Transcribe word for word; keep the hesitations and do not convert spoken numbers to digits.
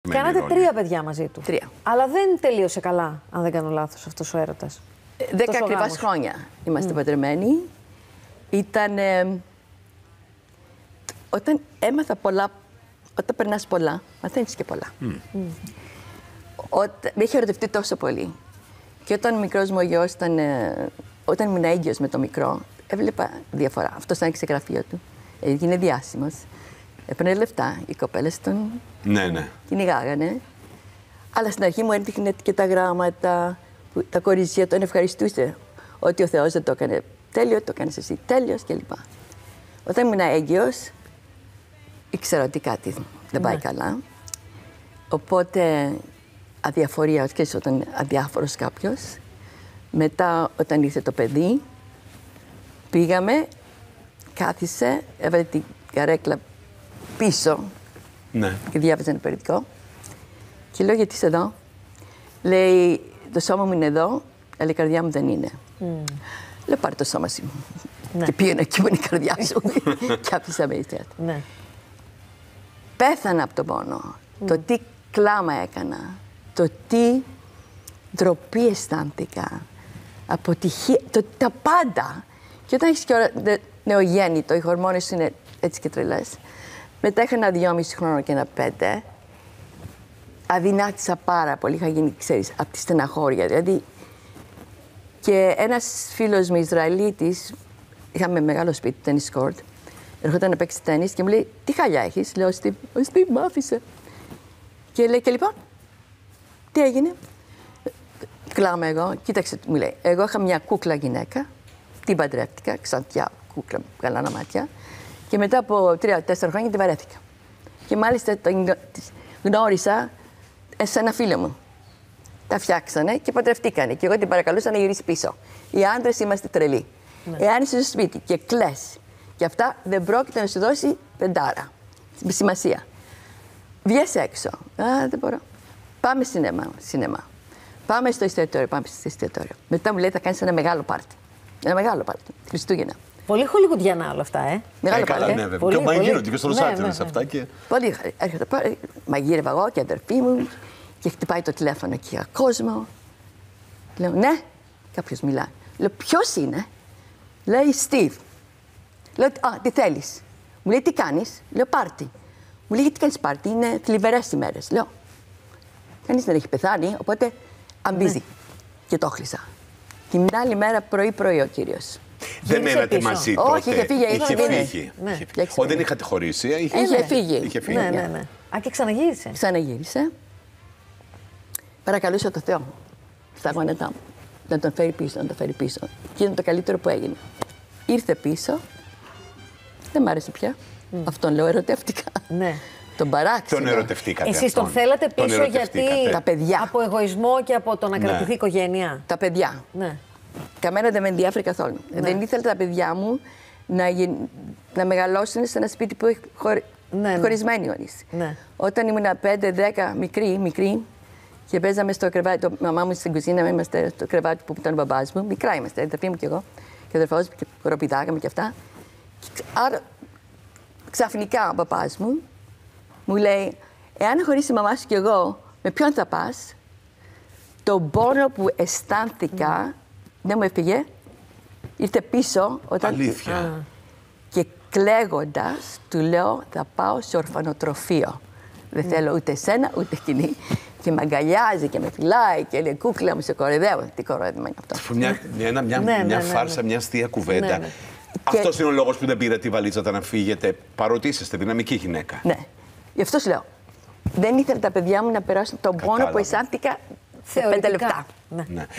αγαπημένη Κάνατε ρόλη. τρία παιδιά μαζί του. Τρία. Αλλά δεν τελείωσε καλά, αν δεν κάνω λάθος, αυτός ο έρωτας. Δέκα ακριβώς χρόνια είμαστε mm. παντρεμένοι. Ήταν. Ε, όταν έμαθα πολλά, όταν περνάς πολλά, μαθαίνεις και πολλά. Mm. Mm. Όταν, με είχε ερωτευτεί τόσο πολύ. Και όταν ο μικρός μου ο γιος ήταν. Ε, όταν ήμουν έγκυος με το μικρό, έβλεπα διαφορά. Αυτό ήταν σε γραφείο του. Έγινε διάσημος. Έπαιρνε λεφτά. Οι κοπέλες τον Ναι, ναι. κυνηγάγανε. Αλλά στην αρχή μου έδειχνε και τα γράμματα, που τα κορίτσια τον ευχαριστούσε. Ότι ο Θεός δεν το έκανε τέλειο, το έκανες εσύ τέλειος κλπ. Όταν ήμουν έγκυος, ήξερα ότι κάτι δεν πάει ναι. καλά. Οπότε αδιαφορία, ξέρεις, όταν αδιάφορος κάποιος. Μετά, όταν ήρθε το παιδί, πήγαμε, κάθισε, έβαλε την καρέκλα πίσω Ναι. και διάβαζε ένα περιοδικό. Και λέω, γιατί είσαι εδώ? Λέει, το σώμα μου είναι εδώ, αλλά η καρδιά μου δεν είναι. Mm. Λέω, πάρε το σώμα σου. Ναι. Και πήγαινε εκεί που είναι η καρδιά σου. Και άφησα με ήρθε. Ναι. Πέθανα από τον πόνο. Mm. Το τι κλάμα έκανα. Το τι ντροπή αισθάνθηκα. Αποτυχία. Το, τα πάντα. Και όταν έχεις και ώρα νεογέννητο, οι χορμόνες σου είναι έτσι και τρελές. Μετά είχα ένα δυόμιση χρόνο και ένα πέντε. Αδυνάτησα πάρα πολύ. Είχα γίνει, ξέρεις, από τη στεναχώρια. Δηλαδή. Και ένας φίλος μου Ισραηλίτης, είχαμε μεγάλο σπίτι, τένις κόρτ. Ερχόταν να παίξει τένις και μου λέει, τι χαλιά έχεις? Λέω, ο Στίβ, ο Στίβ μ' άφησε. Και λέει, και λοιπόν, τι έγινε? Κλάμα εγώ, κοίταξε, μου λέει, εγώ είχα μια κούκλα γυναίκα, την παντρεύτηκα, ξαντιά κούκλα, καλά μάτια. Και μετά από τρία-τέσσερα χρόνια την βαρέθηκα. Και μάλιστα την γνώρισα σε ένα φίλο μου. Τα φτιάξανε και παντρευτήκανε. Και εγώ την παρακαλούσα να γυρίσει πίσω. Οι άντρες είμαστε τρελοί. Ναι. Εάν είσαι στο σπίτι και κλαις και αυτά, δεν πρόκειται να σου δώσει πεντάρα. Σημασία. Βγες έξω. Α, δεν μπορώ. Πάμε σινεμά. σινεμά. Πάμε στο εστιατόριο. Πάμε στο εστιατόριο. Μετά μου λέει, θα κάνεις ένα μεγάλο πάρτι. Ένα μεγάλο πάρτι. Χριστούγεννα. Πολύ χολιγουντιανά όλα αυτά, ε. Μεγάλο Ε, καλά, πάρτι. ναι, βέβαια. Πολύ, Και μαγείρονται πολύ. και στο Λος Ναι, Άντζελες ναι, ναι. αυτά. Και... Πολύ έρχεται. Μαγείρευα εγώ και η αδερφή μου και χτυπάει το τηλέφωνο και για κόσμο. Λέω, ναι, κάποιος μιλάει. Λέω, ποιος είναι? Λέει, Στίβ. Λέω, α, τι θέλεις? Μου λέει, τι κάνεις? Λέω, πάρτι. Μου λέει, γιατί κάνεις πάρτι? Είναι θλιβερές ημέρες. Λέω, κανείς δεν έχει πεθάνει, οπότε αμπίζει. Ναι. Και το χλίσα. Την άλλη μέρα πρωί-πρωί ο κύριος. Δεν Γύρισε μένατε πίσω. μαζί τότε. Όχι, είχε φύγει, Είχε είχε φύγει. φύγει. Ναι. Είχε φύγει. Ω, δεν είχατε χωρίσει. Είχε, Είχε ναι. φύγει. είχε φύγει. Ναι, ναι, ναι. Α, και ξαναγύρισε. Ξαναγύρισε. Παρακαλούσα το Θεό στα γόνατά μου να τον φέρει πίσω, να τον φέρει πίσω. Και ήταν το καλύτερο που έγινε. Ήρθε πίσω. Δεν μ' άρεσε πια. Mm. Αυτόν λέω, ερωτεύτηκα. Ναι. Τον παράξενο. Τον ερωτευτήκατε. Εσείς τον αυτόν. θέλατε Τον πίσω ερωτευτήκατε. γιατί. Τα παιδιά. Από εγωισμό και από το να Ναι. κρατηθεί η οικογένεια. Τα παιδιά. Ναι. Καμένα δεν με ενδιαφέρει καθόλου. Ναι. Δεν ήθελα τα παιδιά μου να, γι... να μεγαλώσουν σε ένα σπίτι που έχει χωρι... Ναι, ναι. χωρισμένοι όλοι. Ναι. Όταν ήμουν πέντε δέκα, μικρή, μικρή, και παίζαμε στο κρεβάτι, το μαμά μου στην κουζίνα, είμαστε στο κρεβάτι που ήταν ο μπαμπάς μου, μικρά είμαστε, η αδερφή μου και εγώ, και ο αδερφός μου, και χοροπηδάγαμε και αυτά. Άρα, ξαφνικά ο παπάς μου μου λέει, εάν χωρίσει η μαμά σου και εγώ, με ποιον θα πας? Το πόνο που αισθάνθηκα, δεν μου έφυγε, ήρθε πίσω όταν... Αλήθεια. Και κλαίγοντας, του λέω, θα πάω σε ορφανοτροφείο. Δεν θέλω ούτε εσένα, ούτε εκείνη. Και με αγκαλιάζει και με φυλάει και λέει, κούκλα μου, σε κοροϊδεύω. Τι κοροϊδεύω είναι αυτό? Μια, μια, μια, Ναι, ναι, μια ναι, φάρσα, ναι. μια αστεία κουβέντα. Ναι, ναι. Αυτός Και- είναι ο λόγος που δεν πήρατε τη βαλίτσα να φύγετε, παρότι είσαστε δυναμική γυναίκα. Ναι. Γι' αυτό σου λέω. Δεν ήθελα τα παιδιά μου να περάσουν τον πόνο Κατάλαβα. που αισθάνθηκα σε Θεωρητικά. πέντε λεπτά. Ναι. Ναι.